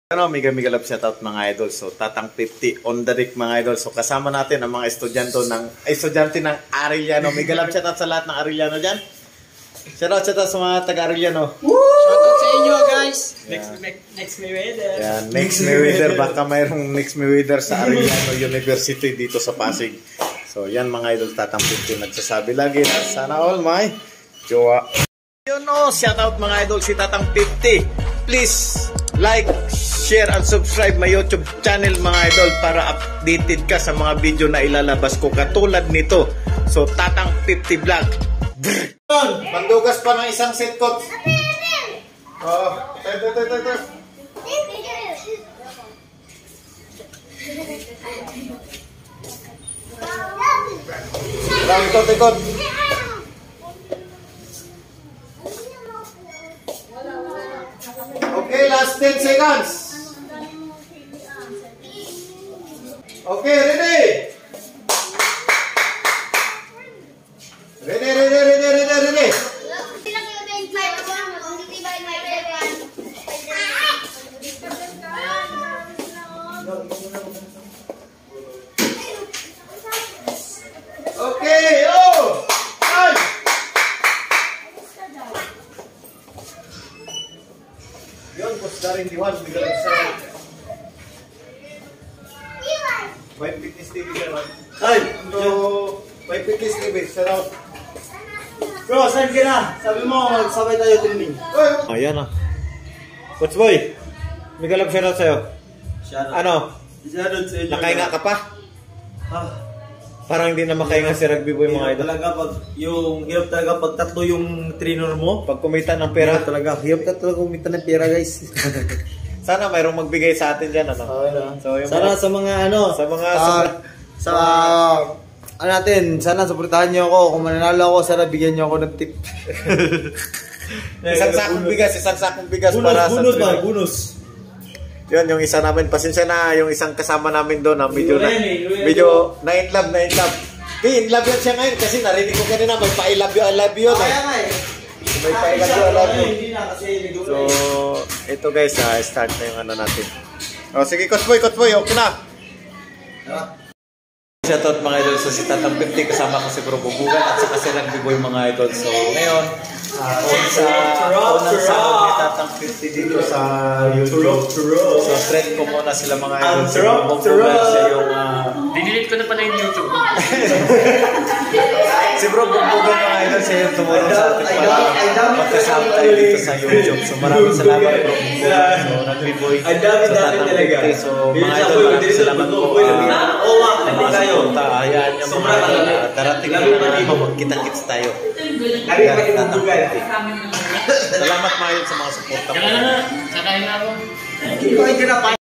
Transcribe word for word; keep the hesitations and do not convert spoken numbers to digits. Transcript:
Ano, mega mega love shoutout mga idol. So, Tatang fifty on the deck mga idol. So, kasama natin ang mga estudyante ng estudyante ng Arellano. Mega love shoutout sa lahat ng Arellano diyan. Shoutout shoutout sa mga taga Arellano. Shoutout sa inyo guys. Yeah. Next next Mayweather. Yeah, next Mayweather baka mayroong next Mayweather sa Arellano University dito sa Pasig. So, yan mga idol, Tatang fifty nagsasabi lagi na sana all my jowa. Yun o, shoutout mga idol si Tatang fifty. Please like, share, and subscribe my YouTube channel mga idol para updated ka sa mga video na ilalabas ko katulad nito. So, Tatang fifty Vlog. Pandugas pa ng isang set coat. Oh, ito, ito, ito, ito. Lang ikot, ikot. Okay, last ten seconds. Okay, ready? Ready, ready, ready, ready, ready. Okay, oh! Time! Yun, Boss Darin Diwan, bigalag sa White Fitness T V ka. Ay! So, White Fitness T V, shout out. Bro, saan ka na? Sabi mo, magsabay tayo training. Ayan ah. Coach Boy, bigalag shout out sa'yo. Shoutout. Ano? Shoutout sa inyo. Nakahinga ka pa? Ah. Parang hindi na makahinga si Rugby Boy mga idol. Talaga pag, yung, hirap talaga pag tatlo yung trainer mo. Pag kumita ng pera. Hirap talaga, hirap ka talaga kumita ng pera guys. Sana mayroong magbigay sa atin dyan, ano? Okay na. So, yung Sana mga, sa mga ano, sa mga, uh, sa, sa, ano natin, sana supportahan nyo ako. Kung mananalo ako, sana bigyan nyo ako ng tip. isang sakong bigas, isang sakong bigas bonus, para bonus, sa ba? Bonus. Yun, yung isa namin, pasensya na, yung isang kasama namin doon, na medyo, na, Luene, medyo na in love, na in love. Hey, in love yan siya ngayon kasi narinig ko kanina, may pa-I love you, I love you yun eh. Kaya nga eh. May pa-I love you, I love you. Hindi na kasi So, ito guys, ah, start na yung ano natin. O, sige, Coach Boy, Coach Boy, okay na. Shoutout mga idol, so si Tatang fifty kasama ko si Bro Bubugan at saka si Rugby Boy mga idol. So, ngayon, uh, sa unang sahod ni Tatang fifty dito sa YouTube. So, trend ko muna sila mga idol. Si Bro Bubugan, siya yung... Uh, Dinilit ko na pala yung YouTube. si Bro Bubugan mga idol, siya yung tumulong sa atin para magkasama tayo dito sa YouTube. So, maraming salamat Bro Bubugan. So, Rugby Boy, so Tatang fifty. So, mga idol, maraming salamat po. Hindi kayo. Hayaan niyo mga idol. Darating na magkita-kits tayo. Salamat mga idol sa mga support. Saka na, sakain na ako.